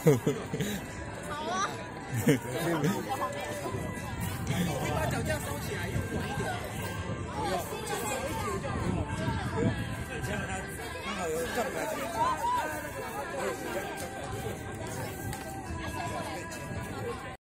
好啊。 你把脚架收起来，用短一点。不用，就走一点就好。不用，这样它刚好有这样来。